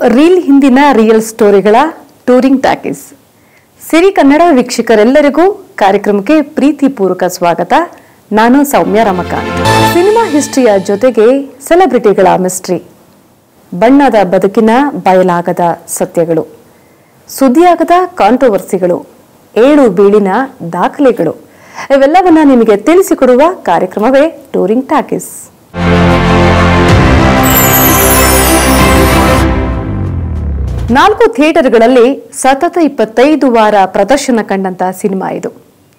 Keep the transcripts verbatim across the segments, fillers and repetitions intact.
Reel ಹಿಂದಿನ real ಸ್ಟೋರಿಗಳ touring talkies Siri Kannada ವೀಕ್ಷಕರೆಲ್ಲರಿಗೂ ಕಾರ್ಯಕ್ರಮಕ್ಕೆ ಪ್ರೀತಿಪೂರ್ವಕ ಸ್ವಾಗತ. ನಾನು ಸೌಮ್ಯ ರಮಕಾಂತ್. ಸಿನಿಮಾ ಹಿಸ್ಟ್ರಿಯ ಜೊತೆಗೆ ಸೆಲೆಬ್ರಿಟಿಗಳ ಮಿಸ್ಟ್ರಿ, ಬಣ್ಣದ ಬದುಕಿನ ಬಯಲಾಗದ ಸತ್ಯಗಳು, ಸುದ್ದಿಯಾಗದ ಕಾಂಟ್ರವರ್ಸಿಗಳು, ಏಳು ಬೀಳಿನ ದಾಖಲೆಗಳು ಇವೆಲ್ಲವನ್ನ ನಿಮಗೆ ತಿಳಿಸಿಕೊಡುವ ಕಾರ್ಯಕ್ರಮವೇ ಟೂರಿಂಗ್ ಟಾಕೀಸ್. ನಾಲ್ಕು ಥಿಯೇಟರ್ಗಳಲ್ಲಿ ಸತತ ಇಪ್ಪತ್ತೈದು ವಾರ ಪ್ರದರ್ಶನ ಕಂಡಂತ ಸಿನಿಮಾ ಇದು.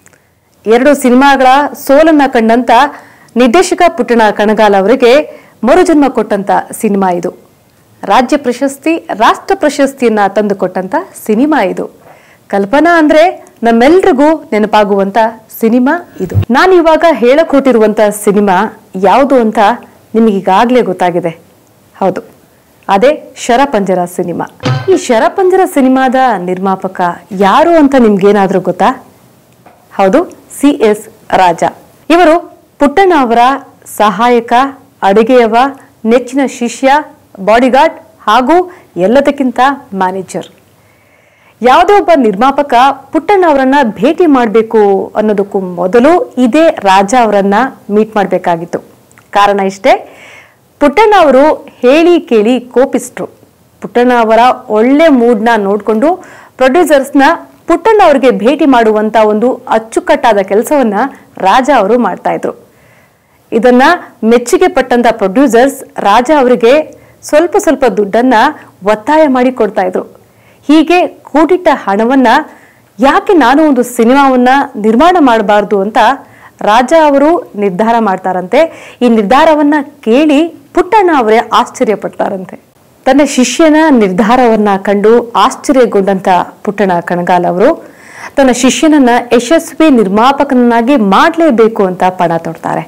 ಎರಡು ಸಿನಿಮಾಗಳ ಸೋಲನ್ನ ಕಂಡಂತ ನಿರ್ದೇಶಕ ಪುಟ್ಟಣ್ಣ ಕಣಗಾಲ್ ಅವರಿಗೆ ಮರುಜನ್ಮ ಕೊಟ್ಟಂತ ಸಿನಿಮಾ ಇದು. ರಾಜ್ಯ ಪ್ರಶಸ್ತಿ, ರಾಷ್ಟ್ರ ಪ್ರಶಸ್ತಿಯನ್ನ ತಂದುಕೊಟ್ಟಂತ ಸಿನಿಮಾ ಇದು. ಕಲ್ಪನಾ ಅಂದ್ರೆ ನಮ್ಮೆಲ್ರಿಗೂ ನೆನಪಾಗುವಂತ ಸಿನಿಮಾ ಇದು. ನಾನು ಇವಾಗ ಹೇಳಕ್ ಹೊರಟಿರುವಂತ ಸಿನಿಮಾ ಯಾವುದು ಅಂತ ನಿಮಗೀಗಾಗಲೇ ಗೊತ್ತಾಗಿದೆ. ಹೌದು, ಅದೇ ಶರಪಂಜರ ಸಿನಿಮಾ. ಈ ಶರಪಂಜರ ಸಿನಿಮಾದ ನಿರ್ಮಾಪಕ ಯಾರು ಅಂತ ನಿಮ್ಗೇನಾದ್ರೂ ಗೊತ್ತಾ? ಹೌದು, ಸಿ ಎಸ್ ರಾಜಾ. ಇವರು ಪುಟ್ಟಣ್ಣ ಅವರ ಸಹಾಯಕ, ಅಡುಗೆಯವ, ನೆಚ್ಚಿನ ಶಿಷ್ಯ, ಬಾಡಿಗಾರ್ಡ್ ಹಾಗೂ ಎಲ್ಲದಕ್ಕಿಂತ ಮ್ಯಾನೇಜರ್. ಯಾವುದೇ ಒಬ್ಬ ನಿರ್ಮಾಪಕ ಪುಟ್ಟಣ್ಣ ಅವರನ್ನ ಭೇಟಿ ಮಾಡಬೇಕು ಅನ್ನೋದಕ್ಕೂ ಮೊದಲು ಇದೇ ರಾಜಾ ಅವರನ್ನ ಮೀಟ್ ಮಾಡಬೇಕಾಗಿತ್ತು. ಕಾರಣ ಇಷ್ಟೇ, ಪುಟ್ಟಣ್ಣ ಅವರು ಹೇಳಿ ಕೇಳಿ ಕೋಪಿಸ್ಟ್ರು. ಪುಟ್ಟಣ್ಣ ಅವರ ಒಳ್ಳೆ ಮೂಡ್ನ ನೋಡಿಕೊಂಡು ಪ್ರೊಡ್ಯೂಸರ್ಸ್ನ ಪುಟ್ಟಣ್ಣ ಅವರಿಗೆ ಭೇಟಿ ಮಾಡುವಂತ ಒಂದು ಅಚ್ಚುಕಟ್ಟಾದ ಕೆಲಸವನ್ನ ರಾಜಾ ಅವರು ಮಾಡ್ತಾ ಇದ್ರು. ಇದನ್ನ ಮೆಚ್ಚುಗೆ ಪಟ್ಟಂತ ಪ್ರೊಡ್ಯೂಸರ್ಸ್ ರಾಜಾ ಅವರಿಗೆ ಸ್ವಲ್ಪ ಸ್ವಲ್ಪ ದುಡ್ಡನ್ನ ಒತ್ತಾಯ ಮಾಡಿ ಕೊಡ್ತಾ ಇದ್ರು. ಹೀಗೆ ಕೂಡಿಟ್ಟ ಹಣವನ್ನ ಯಾಕೆ ನಾನು ಒಂದು ಸಿನಿಮಾವನ್ನ ನಿರ್ಮಾಣ ಮಾಡಬಾರ್ದು ಅಂತ ರಾಜಾ ಅವರು ನಿರ್ಧಾರ ಮಾಡ್ತಾರಂತೆ. ಈ ನಿರ್ಧಾರವನ್ನ ಕೇಳಿ ಪುಟ್ಟಣ್ಣ ಅವರೇ ಆಶ್ಚರ್ಯ ಪಡ್ತಾರಂತೆ. ತನ್ನ ಶಿಷ್ಯನ ನಿರ್ಧಾರವನ್ನ ಕಂಡು ಆಶ್ಚರ್ಯಗೊಂಡಂತ ಪುಟ್ಟಣ್ಣ ಕಣಗಾಲ್ ಅವರು ತನ್ನ ಶಿಷ್ಯನನ್ನ ಯಶಸ್ವಿ ನಿರ್ಮಾಪಕನಾಗಿ ಮಾಡಲೇಬೇಕು ಅಂತ ಪಣ ತೊಡ್ತಾರೆ.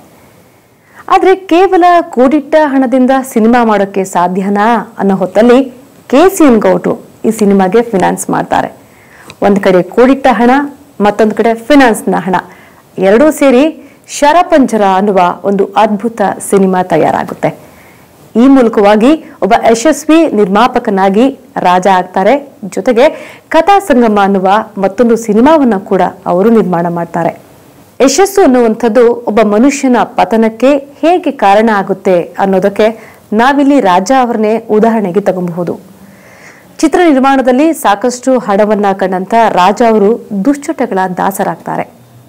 ಆದ್ರೆ ಕೇವಲ ಕೂಡಿಟ್ಟ ಹಣದಿಂದ ಸಿನಿಮಾ ಮಾಡೋಕೆ ಸಾಧ್ಯನಾ ಅನ್ನೋ ಹೊತ್ತಲ್ಲಿ ಕೆ ಸಿ ಎನ್ ಗೌಡ್ರು ಈ ಸಿನಿಮಾಗೆ ಫಿನಾನ್ಸ್ ಮಾಡ್ತಾರೆ. ಒಂದ್ ಕಡೆ ಕೂಡಿಟ್ಟ ಹಣ, ಮತ್ತೊಂದು ಕಡೆ ಫಿನಾನ್ಸ್ನ ಹಣ ಎರಡೂ ಸೇರಿ ಶರಪಂಜರ ಅನ್ನುವ ಒಂದು ಅದ್ಭುತ ಸಿನಿಮಾ ತಯಾರಾಗುತ್ತೆ. ಈ ಮೂಲಕವಾಗಿ ಒಬ್ಬ ಯಶಸ್ವಿ ನಿರ್ಮಾಪಕನಾಗಿ ರಾಜಾ ಆಗ್ತಾರೆ. ಜೊತೆಗೆ ಕಥಾ ಸಂಗಮ ಅನ್ನುವ ಮತ್ತೊಂದು ಸಿನಿಮಾವನ್ನ ಕೂಡ ಅವರು ನಿರ್ಮಾಣ ಮಾಡ್ತಾರೆ. ಯಶಸ್ಸು ಅನ್ನುವಂಥದ್ದು ಒಬ್ಬ ಮನುಷ್ಯನ ಪತನಕ್ಕೆ ಹೇಗೆ ಕಾರಣ ಆಗುತ್ತೆ ಅನ್ನೋದಕ್ಕೆ ನಾವಿಲ್ಲಿ ರಾಜಾ ಅವರನ್ನೇ ಉದಾಹರಣೆಗೆ ತಗೊಬಹುದು. ಚಿತ್ರ ನಿರ್ಮಾಣದಲ್ಲಿ ಸಾಕಷ್ಟು ಹಣವನ್ನ ಕಂಡಂತ ರಾಜಾ ಅವರು ದುಶ್ಚಟಗಳ ದಾಸರಾಗ್ತಾರೆ.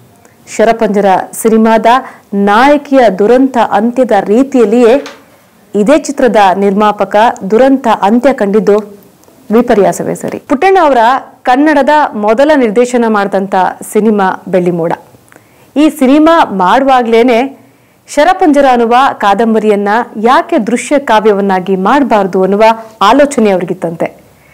ಶರಪಂಜರ ಸಿನಿಮಾದ ನಾಯಕಿಯ ದುರಂತ ಅಂತ್ಯದ ರೀತಿಯಲ್ಲಿಯೇ ಇದೇ ಚಿತ್ರದ ನಿರ್ಮಾಪಕ ದುರಂತ ಅಂತ್ಯ ಕಂಡಿದ್ದು ವಿಪರ್ಯಾಸವೇ ಸರಿ. ಪುಟ್ಟಣ್ಣ ಅವರ ಕನ್ನಡದ ಮೊದಲ ನಿರ್ದೇಶನ ಮಾಡಿದಂಥ ಸಿನಿಮಾ ಬೆಳ್ಳಿಮೋಡ. ಈ ಸಿನಿಮಾ ಮಾಡುವಾಗ್ಲೇನೆ ಶರಪಂಜರ ಅನ್ನುವ ಕಾದಂಬರಿಯನ್ನ ಯಾಕೆ ದೃಶ್ಯ ಕಾವ್ಯವನ್ನಾಗಿ ಮಾಡಬಾರ್ದು ಅನ್ನುವ ಆಲೋಚನೆ ಅವ್ರಿಗಿತ್ತಂತೆ.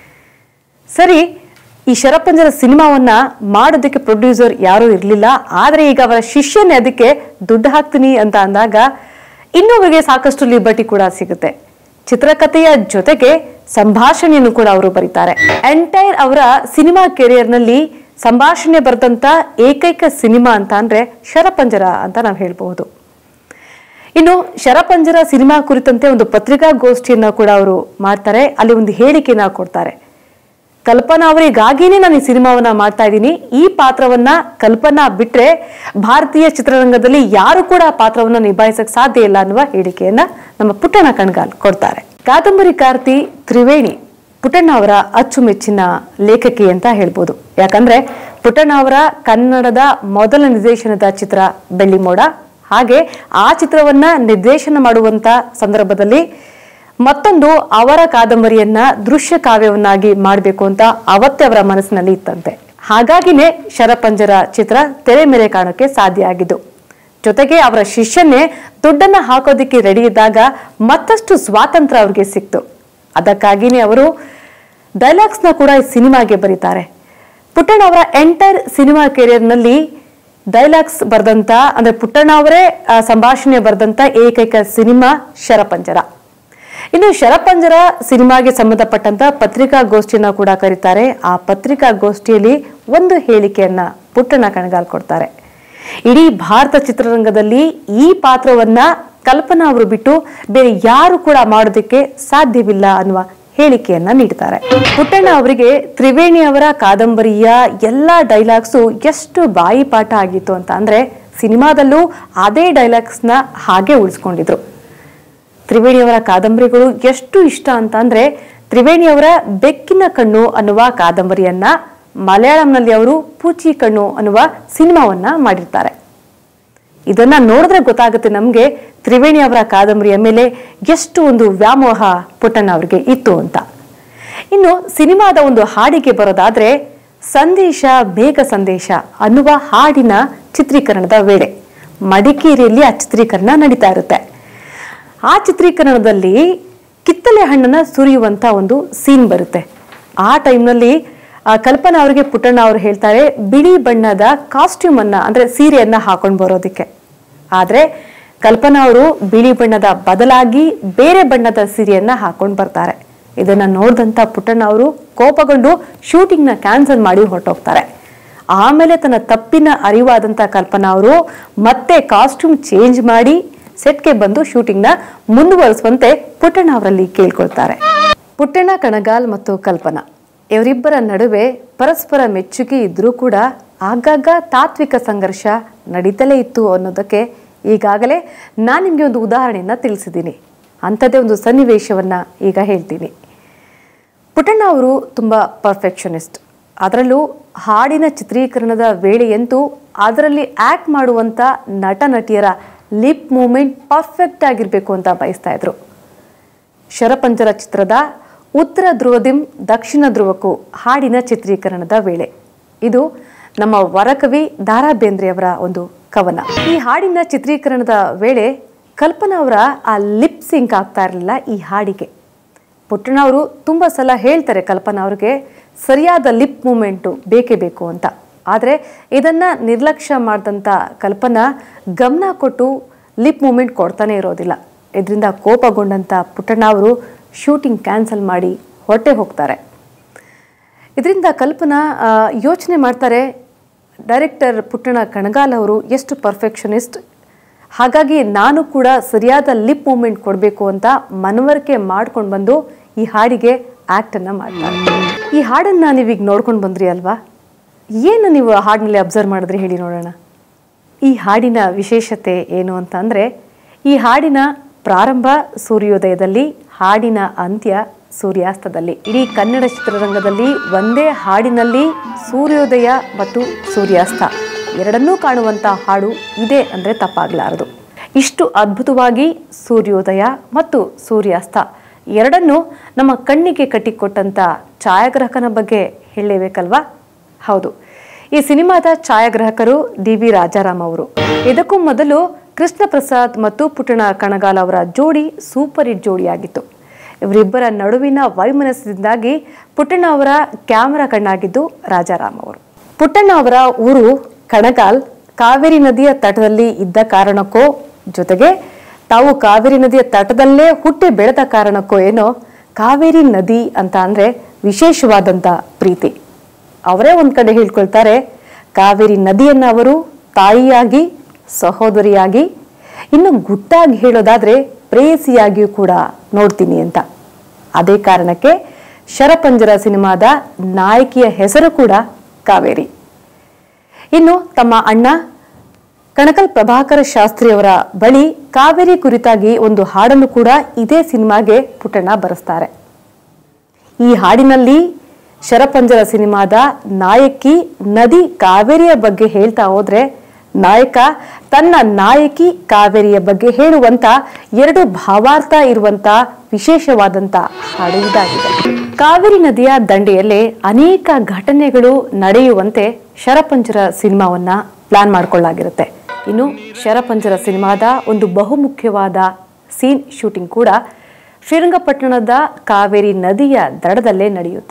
ಸರಿ, ಈ ಶರಪಂಜರ ಸಿನಿಮಾವನ್ನ ಮಾಡೋದಕ್ಕೆ ಪ್ರೊಡ್ಯೂಸರ್ ಯಾರೂ ಇರಲಿಲ್ಲ. ಆದ್ರೆ ಈಗ ಅವರ ಶಿಷ್ಯನೇ ಅದಕ್ಕೆ ದುಡ್ಡು ಹಾಕ್ತೀನಿ ಅಂತ ಅಂದಾಗ ಇನ್ನೂ ಅವರಿಗೆ ಸಾಕಷ್ಟು ಲಿಬರ್ಟಿ ಕೂಡ ಸಿಗುತ್ತೆ. ಚಿತ್ರಕಥೆಯ ಜೊತೆಗೆ ಸಂಭಾಷಣೆಯನ್ನು ಕೂಡ ಅವರು ಬರೀತಾರೆ. ಎಂಟೈರ್ ಅವರ ಸಿನಿಮಾ ಕೆರಿಯರ್ ನಲ್ಲಿ ಸಂಭಾಷಣೆ ಬರೆದಂತ ಏಕೈಕ ಸಿನಿಮಾ ಅಂತ ಅಂದ್ರೆ ಶರಪಂಜರ ಅಂತ ನಾವು ಹೇಳ್ಬಹುದು. ಇನ್ನು ಶರಪಂಜರ ಸಿನಿಮಾ ಕುರಿತಂತೆ ಒಂದು ಪತ್ರಿಕಾಗೋಷ್ಠಿಯನ್ನ ಕೂಡ ಅವರು ಮಾಡ್ತಾರೆ. ಅಲ್ಲಿ ಒಂದು ಹೇಳಿಕೆಯನ್ನ ಕೊಡ್ತಾರೆ. ಕಲ್ಪನಾ ಅವರಿಗಾಗಿನೇ ನಾನು ಈ ಸಿನಿಮಾವನ್ನ ಮಾಡ್ತಾ ಇದ್ದೀನಿ. ಈ ಪಾತ್ರವನ್ನ ಕಲ್ಪನಾ ಬಿಟ್ರೆ ಭಾರತೀಯ ಚಿತ್ರರಂಗದಲ್ಲಿ ಯಾರು ಕೂಡ ಪಾತ್ರವನ್ನ ನಿಭಾಯಿಸಕ್ ಸಾಧ್ಯ ಇಲ್ಲ ಅನ್ನುವ ಹೇಳಿಕೆಯನ್ನ ನಮ್ಮ ಪುಟ್ಟಣ್ಣ ಕಣಗಾಲ್ ಕೊಡ್ತಾರೆ. ಕಾದಂಬರಿಕಾರ್ತಿ ತ್ರಿವೇಣಿ ಪುಟ್ಟಣ್ಣ ಅವರ ಅಚ್ಚುಮೆಚ್ಚಿನ ಲೇಖಕಿ ಅಂತ ಹೇಳ್ಬೋದು. ಯಾಕಂದ್ರೆ ಪುಟ್ಟಣ್ಣ ಅವರ ಕನ್ನಡದ ಮೊದಲ ನಿರ್ದೇಶನದ ಚಿತ್ರ ಬೆಳ್ಳಿಮೋಡ. ಹಾಗೆ ಆ ಚಿತ್ರವನ್ನ ನಿರ್ದೇಶನ ಮಾಡುವಂತ ಸಂದರ್ಭದಲ್ಲಿ ಮತ್ತೊಂದು ಅವರ ಕಾದಂಬರಿಯನ್ನ ದೃಶ್ಯ ಕಾವ್ಯವನ್ನಾಗಿ ಮಾಡಬೇಕು ಅಂತ ಅವತ್ತೇ ಅವರ ಮನಸ್ಸಿನಲ್ಲಿ ಇತ್ತಂತೆ. ಹಾಗಾಗಿನೇ ಶರಪಂಜರ ಚಿತ್ರ ತೆರೆ ಮೇಲೆ ಕಾಣೋಕೆ ಸಾಧ್ಯ ಆಗಿದ್ದು. ಜೊತೆಗೆ ಅವರ ಶಿಷ್ಯನ್ನೇ ದುಡ್ಡನ್ನ ಹಾಕೋದಿಕ್ಕೆ ರೆಡಿ ಇದ್ದಾಗ ಮತ್ತಷ್ಟು ಸ್ವಾತಂತ್ರ್ಯ ಅವ್ರಿಗೆ ಸಿಕ್ತು. ಅದಕ್ಕಾಗಿನೇ ಅವರು ಡೈಲಾಗ್ಸ್ ನ ಕೂಡ ಈ ಸಿನಿಮಾಗೆ ಬರೀತಾರೆ. ಪುಟ್ಟಣ್ಣ ಅವರ ಎಂಟೈರ್ ಸಿನಿಮಾ ಕೆರಿಯರ್ ನಲ್ಲಿ ಡೈಲಾಗ್ಸ್ ಬರ್ದಂತ ಅಂದ್ರೆ ಪುಟ್ಟಣ್ಣ ಅವರೇ ಸಂಭಾಷಣೆ ಬರ್ದಂತ ಏಕೈಕ ಸಿನಿಮಾ ಶರಪಂಜರ. ಇನ್ನು ಶರಪಂಜರ ಸಿನಿಮಾಗೆ ಸಂಬಂಧಪಟ್ಟಂತ ಪತ್ರಿಕಾಗೋಷ್ಠಿಯನ್ನ ಕೂಡ ಕರೀತಾರೆ. ಆ ಪತ್ರಿಕಾಗೋಷ್ಠಿಯಲ್ಲಿ ಒಂದು ಹೇಳಿಕೆಯನ್ನ ಪುಟ್ಟಣ್ಣ ಕಣಗಾಲ್ ಕೊಡ್ತಾರೆ. ಇಡೀ ಭಾರತ ಚಿತ್ರರಂಗದಲ್ಲಿ ಈ ಪಾತ್ರವನ್ನ ಕಲ್ಪನಾ ಅವರು ಬಿಟ್ಟು ಬೇರೆ ಯಾರು ಕೂಡ ಮಾಡೋದಕ್ಕೆ ಸಾಧ್ಯವಿಲ್ಲ ಅನ್ನುವ ಹೇಳಿಕೆಯನ್ನ ನೀಡ್ತಾರೆ. ಪುಟ್ಟಣ್ಣ ಅವರಿಗೆ ತ್ರಿವೇಣಿ ಅವರ ಕಾದಂಬರಿಯ ಎಲ್ಲ ಡೈಲಾಗ್ಸು ಎಷ್ಟು ಬಾಯಿ ಪಾಠ ಆಗಿತ್ತು ಅಂತ ಅಂದ್ರೆ ಸಿನಿಮಾದಲ್ಲೂ ಅದೇ ಡೈಲಾಗ್ಸ್ನ ಹಾಗೆ ಉಳಿಸ್ಕೊಂಡಿದ್ರು. ತ್ರಿವೇಣಿಯವರ ಕಾದಂಬರಿಗಳು ಎಷ್ಟು ಇಷ್ಟ ಅಂತ ಅಂದ್ರೆ ತ್ರಿವೇಣಿಯವರ ಬೆಕ್ಕಿನ ಕಣ್ಣು ಅನ್ನುವ ಕಾದಂಬರಿಯನ್ನ ಮಲಯಾಳಂನಲ್ಲಿ ಅವರು ಪೂಚಿ ಕಣ್ಣು ಅನ್ನುವ ಸಿನಿಮಾವನ್ನ ಮಾಡಿರ್ತಾರೆ. ಇದನ್ನ ನೋಡಿದ್ರೆ ಗೊತ್ತಾಗುತ್ತೆ ನಮ್ಗೆ ತ್ರಿವೇಣಿ ಅವರ ಕಾದಂಬರಿಯ ಮೇಲೆ ಎಷ್ಟು ಒಂದು ವ್ಯಾಮೋಹ ಪುಟ್ಟಣ್ಣ ಅವರಿಗೆ ಇತ್ತು ಅಂತ. ಇನ್ನು ಸಿನಿಮಾದ ಒಂದು ಹಾಡಿಗೆ ಬರೋದಾದ್ರೆ ಸಂದೇಶ ಬೇಗ ಸಂದೇಶ ಅನ್ನುವ ಹಾಡಿನ ಚಿತ್ರೀಕರಣದ ವೇಳೆ ಮಡಿಕೇರಿಯಲ್ಲಿ ಆ ಚಿತ್ರೀಕರಣ ನಡೀತಾ ಇರುತ್ತೆ. ಆ ಚಿತ್ರೀಕರಣದಲ್ಲಿ ಕಿತ್ತಲೆ ಹಣ್ಣನ್ನ ಸುರಿಯುವಂತ ಒಂದು ಸೀನ್ ಬರುತ್ತೆ. ಆ ಟೈಮ್ನಲ್ಲಿ ಕಲ್ಪನಾ ಅವರಿಗೆ ಪುಟ್ಟಣ್ಣ ಅವರು ಹೇಳ್ತಾರೆ ಬಿಳಿ ಬಣ್ಣದ ಕಾಸ್ಟ್ಯೂಮ್ ಅನ್ನ ಅಂದ್ರೆ ಸೀರೆಯನ್ನ ಹಾಕೊಂಡು ಬರೋದಿಕ್ಕೆ. ಆದ್ರೆ ಕಲ್ಪನಾ ಅವರು ಬಿಳಿ ಬಣ್ಣದ ಬದಲಾಗಿ ಬೇರೆ ಬಣ್ಣದ ಸೀರೆಯನ್ನ ಹಾಕೊಂಡು ಬರ್ತಾರೆ. ಇದನ್ನ ನೋಡಿದಂತ ಪುಟ್ಟಣ್ಣ ಅವರು ಕೋಪಗೊಂಡು ಶೂಟಿಂಗ್ ನ ಕ್ಯಾನ್ಸಲ್ ಮಾಡಿ ಹೊರಟೋಗ್ತಾರೆ. ಆಮೇಲೆ ತನ್ನ ತಪ್ಪಿನ ಅರಿವಾದಂತ ಕಲ್ಪನಾ ಅವರು ಮತ್ತೆ ಕಾಸ್ಟ್ಯೂಮ್ ಚೇಂಜ್ ಮಾಡಿ ಸೆಟ್ಗೆ ಬಂದು ಶೂಟಿಂಗ್ ನ ಮುಂದುವರಿಸುವಂತೆ ಪುಟ್ಟಣ್ಣ ಅವರಲ್ಲಿ ಕೇಳ್ಕೊಳ್ತಾರೆ. ಪುಟ್ಟಣ್ಣ ಕಣಗಾಲ್ ಮತ್ತು ಕಲ್ಪನಾ ಇವರಿಬ್ಬರ ನಡುವೆ ಪರಸ್ಪರ ಮೆಚ್ಚುಗೆ ಇದ್ರೂ ಕೂಡ ಆಗಾಗ ತಾತ್ವಿಕ ಸಂಘರ್ಷ ನಡೀತಲೇ ಇತ್ತು ಅನ್ನೋದಕ್ಕೆ ಈಗಾಗಲೇ ನಾನು ನಿಮಗೆ ಒಂದು ಉದಾಹರಣೆಯನ್ನ ತಿಳಿಸಿದ್ದೀನಿ. ಅಂಥದ್ದೇ ಒಂದು ಸನ್ನಿವೇಶವನ್ನ ಈಗ ಹೇಳ್ತೀನಿ. ಪುಟ್ಟಣ್ಣ ಅವರು ತುಂಬಾ ಪರ್ಫೆಕ್ಷನಿಸ್ಟ್. ಅದರಲ್ಲೂ ಹಾಡಿನ ಚಿತ್ರೀಕರಣದ ವೇಳೆಯಂತೂ ಅದರಲ್ಲಿ ಆಕ್ಟ್ ಮಾಡುವಂತ ನಟ ನಟಿಯರ ಲಿಪ್ ಮೂವ್ಮೆಂಟ್ ಪರ್ಫೆಕ್ಟ್ ಆಗಿರ್ಬೇಕು ಅಂತ ಬಯಸ್ತಾ ಇದ್ರು. ಶರಪಂಜರ ಚಿತ್ರದ ಉತ್ತರ ಧ್ರುವದಿಂ ದಕ್ಷಿಣ ಧ್ರುವಕ್ಕೂ ಹಾಡಿನ ಚಿತ್ರೀಕರಣದ ವೇಳೆ ಇದು ನಮ್ಮ ವರಕವಿ ದ ರಾ ಬೇಂದ್ರೆಯವರ ಒಂದು ಕವನ. ಈ ಹಾಡಿನ ಚಿತ್ರೀಕರಣದ ವೇಳೆ ಕಲ್ಪನಾ ಅವರ ಆ ಲಿಪ್ ಸಿಂಕ್ ಆಗ್ತಾ ಇರಲಿಲ್ಲ ಈ ಹಾಡಿಗೆ. ಪುಟ್ಟಣ್ಣ ಅವರು ತುಂಬಾ ಸಲ ಹೇಳ್ತಾರೆ ಕಲ್ಪನಾ ಅವ್ರಿಗೆ ಸರಿಯಾದ ಲಿಪ್ ಮೂವ್ಮೆಂಟು ಬೇಕೇ ಬೇಕು ಅಂತ. ಆದರೆ ಇದನ್ನ ನಿರ್ಲಕ್ಷ್ಯ ಮಾಡಿದಂಥ ಕಲ್ಪನಾ ಗಮನ ಕೊಟ್ಟು ಲಿಪ್ ಮೂವ್ಮೆಂಟ್ ಕೊಡ್ತಾನೆ ಇರೋದಿಲ್ಲ. ಇದರಿಂದ ಕೋಪಗೊಂಡಂಥ ಪುಟ್ಟಣ್ಣ ಅವರು ಶೂಟಿಂಗ್ ಕ್ಯಾನ್ಸಲ್ ಮಾಡಿ ಹೊರಟೆ ಹೋಗ್ತಾರೆ. ಇದರಿಂದ ಕಲ್ಪನಾ ಯೋಚನೆ ಮಾಡ್ತಾರೆ ಡೈರೆಕ್ಟರ್ ಪುಟ್ಟಣ್ಣ ಕಣಗಾಲ್ ಅವರು ಎಷ್ಟು ಪರ್ಫೆಕ್ಷನಿಸ್ಟ್, ಹಾಗಾಗಿ ನಾನು ಕೂಡ ಸರಿಯಾದ ಲಿಪ್ ಮೂವ್ಮೆಂಟ್ ಕೊಡಬೇಕು ಅಂತ ಮನವರಿಕೆ ಮಾಡ್ಕೊಂಡು ಬಂದು ಈ ಹಾಡಿಗೆ ಆ್ಯಕ್ಟನ್ನು ಮಾಡ್ತಾರೆ. ಈ ಹಾಡನ್ನು ನೀವೀಗ ನೋಡ್ಕೊಂಡು ಬಂದ್ರಿ ಅಲ್ವಾ, ಏನು ನೀವು ಹಾಡಿನಲ್ಲಿ ಅಬ್ಸರ್ವ್ ಮಾಡಿದ್ರಿ ಹೇಳಿ ನೋಡೋಣ. ಈ ಹಾಡಿನ ವಿಶೇಷತೆ ಏನು ಅಂತ ಅಂದರೆ ಈ ಹಾಡಿನ ಪ್ರಾರಂಭ ಸೂರ್ಯೋದಯದಲ್ಲಿ, ಹಾಡಿನ ಅಂತ್ಯ ಸೂರ್ಯಾಸ್ತದಲ್ಲಿ. ಇಡೀ ಕನ್ನಡ ಚಿತ್ರರಂಗದಲ್ಲಿ ಒಂದೇ ಹಾಡಿನಲ್ಲಿ ಸೂರ್ಯೋದಯ ಮತ್ತು ಸೂರ್ಯಾಸ್ತ ಎರಡನ್ನೂ ಕಾಣುವಂಥ ಹಾಡು ಇದೆ ಅಂದರೆ ತಪ್ಪಾಗಲಾರದು. ಇಷ್ಟು ಅದ್ಭುತವಾಗಿ ಸೂರ್ಯೋದಯ ಮತ್ತು ಸೂರ್ಯಾಸ್ತ ಎರಡನ್ನೂ ನಮ್ಮ ಕಣ್ಣಿಗೆ ಕಟ್ಟಿಕೊಟ್ಟಂಥ ಛಾಯಾಗ್ರಾಹಕನ ಬಗ್ಗೆ ಹೇಳಲೇಬೇಕಲ್ವಾ? ಹೌದು, ಈ ಸಿನಿಮಾದ ಛಾಯಾಗ್ರಾಹಕರು ಡಿ ವಿ ರಾಜಾರಾಮ್ ಅವರು. ಇದಕ್ಕೂ ಮೊದಲು ಕೃಷ್ಣ ಪ್ರಸಾದ್ ಮತ್ತು ಪುಟ್ಟಣ್ಣ ಕಣಗಾಲ್ ಅವರ ಜೋಡಿ ಸೂಪರ್ ಹಿಟ್ ಜೋಡಿಯಾಗಿತ್ತು. ಇವರಿಬ್ಬರ ನಡುವಿನ ವೈಮನಸ್ಯದಿಂದಾಗಿ ಪುಟ್ಟಣ್ಣ ಅವರ ಕ್ಯಾಮರಾ ಕಣ್ಣಾಗಿದ್ದು ರಾಜಾರಾಮ್ ಅವರು. ಪುಟ್ಟಣ್ಣ ಅವರ ಊರು ಕಣಗಾಲ್ ಕಾವೇರಿ ನದಿಯ ತಟದಲ್ಲಿ ಇದ್ದ ಕಾರಣಕ್ಕೋ, ಜೊತೆಗೆ ತಾವು ಕಾವೇರಿ ನದಿಯ ತಟದಲ್ಲೇ ಹುಟ್ಟಿ ಬೆಳೆದ ಕಾರಣಕ್ಕೋ ಏನೋ ಕಾವೇರಿ ನದಿ ಅಂತ ಅಂದ್ರೆ ವಿಶೇಷವಾದಂತ ಪ್ರೀತಿ. ಅವರೇ ಒಂದ್ ಕಡೆ ಹೇಳ್ಕೊಳ್ತಾರೆ, ಕಾವೇರಿ ನದಿಯನ್ನ ಅವರು ತಾಯಿಯಾಗಿ, ಸಹೋದರಿಯಾಗಿ, ಇನ್ನು ಗುಟ್ಟಾಗಿ ಹೇಳೋದಾದ್ರೆ ಪ್ರೇಯಸಿಯಾಗಿಯೂ ಕೂಡ ನೋಡ್ತೀನಿ ಅಂತ. ಅದೇ ಕಾರಣಕ್ಕೆ ಶರಪಂಜರ ಸಿನಿಮಾದ ನಾಯಕಿಯ ಹೆಸರು ಕೂಡ ಕಾವೇರಿ. ಇನ್ನು ತಮ್ಮ ಅಣ್ಣ ಕಣಕಲ್ ಪ್ರಭಾಕರ ಶಾಸ್ತ್ರಿ ಅವರ ಬಳಿ ಕಾವೇರಿ ಕುರಿತಾಗಿ ಒಂದು ಹಾಡನ್ನು ಕೂಡ ಇದೇ ಸಿನಿಮಾಗೆ ಪುಟ್ಟಣ್ಣ ಬರೆಸ್ತಾರೆ. ಈ ಹಾಡಿನಲ್ಲಿ ಶರಪಂಜರ ಸಿನಿಮಾದ ನಾಯಕಿ ನದಿ ಕಾವೇರಿಯ ಬಗ್ಗೆ ಹೇಳ್ತಾ ಹೋದ್ರೆ ನಾಯಕ ತನ್ನ ನಾಯಕಿ ಕಾವೇರಿಯ ಬಗ್ಗೆ ಹೇಳುವಂತ ಎರಡು ಭಾವಾರ್ಥ ಇರುವಂತ ವಿಶೇಷವಾದಂತ ಹಾಡು ಇದಾಗಿದೆ. ಕಾವೇರಿ ನದಿಯ ದಂಡೆಯಲ್ಲೇ ಅನೇಕ ಘಟನೆಗಳು ನಡೆಯುವಂತೆ ಶರಪಂಜರ ಸಿನಿಮಾವನ್ನ ಪ್ಲಾನ್ ಮಾಡ್ಕೊಳ್ಳಾಗಿರುತ್ತೆ. ಇನ್ನು ಶರಪಂಜರ ಸಿನಿಮಾದ ಒಂದು ಬಹುಮುಖ್ಯವಾದ ಸೀನ್ ಶೂಟಿಂಗ್ ಕೂಡ ಶ್ರೀರಂಗಪಟ್ಟಣದ ಕಾವೇರಿ ನದಿಯ ದಡದಲ್ಲೇ ನಡೆಯುತ್ತೆ.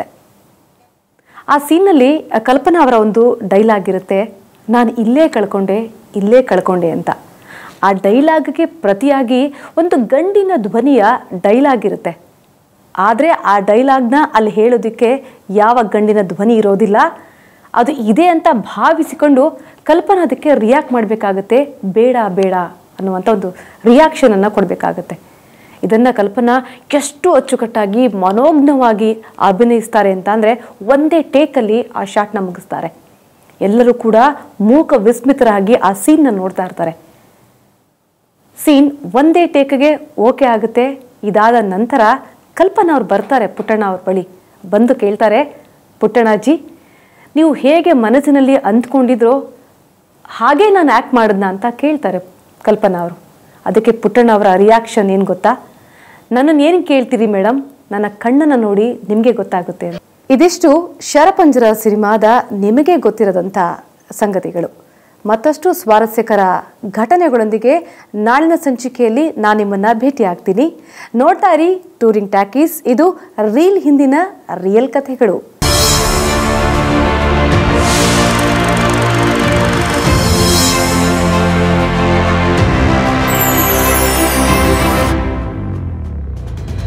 ಆ ಸೀನ್ನಲ್ಲಿ ಕಲ್ಪನಾ ಅವರ ಒಂದು ಡೈಲಾಗ್ ಇರುತ್ತೆ, ನಾನು ಇಲ್ಲೇ ಕಳ್ಕೊಂಡೆ ಇಲ್ಲೇ ಕಳ್ಕೊಂಡೆ ಅಂತ. ಆ ಡೈಲಾಗ್ಗೆ ಪ್ರತಿಯಾಗಿ ಒಂದು ಗಂಡಿನ ಧ್ವನಿಯ ಡೈಲಾಗ್ ಇರುತ್ತೆ. ಆದರೆ ಆ ಡೈಲಾಗ್ನ ಅಲ್ಲಿ ಹೇಳೋದಕ್ಕೆ ಯಾವ ಗಂಡಿನ ಧ್ವನಿ ಇರೋದಿಲ್ಲ. ಅದು ಇದೆ ಅಂತ ಭಾವಿಸಿಕೊಂಡು ಕಲ್ಪನಾ ಅದಕ್ಕೆ ರಿಯಾಕ್ಟ್ ಮಾಡಬೇಕಾಗತ್ತೆ, ಬೇಡ ಬೇಡ ಅನ್ನುವಂಥ ಒಂದು ರಿಯಾಕ್ಷನನ್ನು ಕೊಡಬೇಕಾಗತ್ತೆ. ಇದನ್ನು ಕಲ್ಪನಾ ಎಷ್ಟು ಅಚ್ಚುಕಟ್ಟಾಗಿ ಮನೋಜ್ಞವಾಗಿ ಅಭಿನಯಿಸ್ತಾರೆ ಅಂತ ಅಂದರೆ ಒಂದೇ ಟೇಕಲ್ಲಿ ಆ ಶಾಟ್ನ ಮುಗಿಸ್ತಾರೆ. ಎಲ್ಲರೂ ಕೂಡ ಮೂಕ ವಿಸ್ಮಿತರಾಗಿ ಆ ಸೀನ್ನ ನೋಡ್ತಾ ಇರ್ತಾರೆ. ಸೀನ್ ಒಂದೇ ಟೇಕ್ಗೆ ಓಕೆ ಆಗುತ್ತೆ. ಇದಾದ ನಂತರ ಕಲ್ಪನಾ ಅವ್ರು ಬರ್ತಾರೆ ಪುಟ್ಟಣ್ಣ ಅವ್ರ ಬಳಿ. ಬಂದು ಕೇಳ್ತಾರೆ, ಪುಟ್ಟಣ್ಣಾಜಿ ನೀವು ಹೇಗೆ ಮನಸ್ಸಿನಲ್ಲಿ ಅಂದ್ಕೊಂಡಿದ್ರೋ ಹಾಗೆ ನಾನು ಆ್ಯಕ್ಟ್ ಮಾಡಿದ್ನ ಅಂತ ಕೇಳ್ತಾರೆ ಕಲ್ಪನಾ ಅವರು. ಅದಕ್ಕೆ ಪುಟ್ಟಣ್ಣ ಅವರ ರಿಯಾಕ್ಷನ್ ಏನು ಗೊತ್ತಾ? ನನ್ನನ್ನು ಏನು ಕೇಳ್ತೀರಿ ಮೇಡಮ್, ನನ್ನ ಕಣ್ಣನ್ನು ನೋಡಿ ನಿಮಗೆ ಗೊತ್ತಾಗುತ್ತೆ. ಇದಿಷ್ಟು ಶರಪಂಜರ ಸಿನಿಮಾದ ನಿಮಗೆ ಗೊತ್ತಿರದಂಥ ಸಂಗತಿಗಳು. ಮತ್ತಷ್ಟು ಸ್ವಾರಸ್ಯಕರ ಘಟನೆಗಳೊಂದಿಗೆ ನಾಳಿನ ಸಂಚಿಕೆಯಲ್ಲಿ ನಾನು ನಿಮ್ಮನ್ನು ಭೇಟಿ ಆಗ್ತೀನಿ. ನೋಡ್ತಾ ಇರಿ ಟೂರಿಂಗ್ ಟಾಕೀಸ್. ಇದು ರೀಲ್ ಹಿಂದಿನ ರಿಯಲ್ ಕಥೆಗಳು.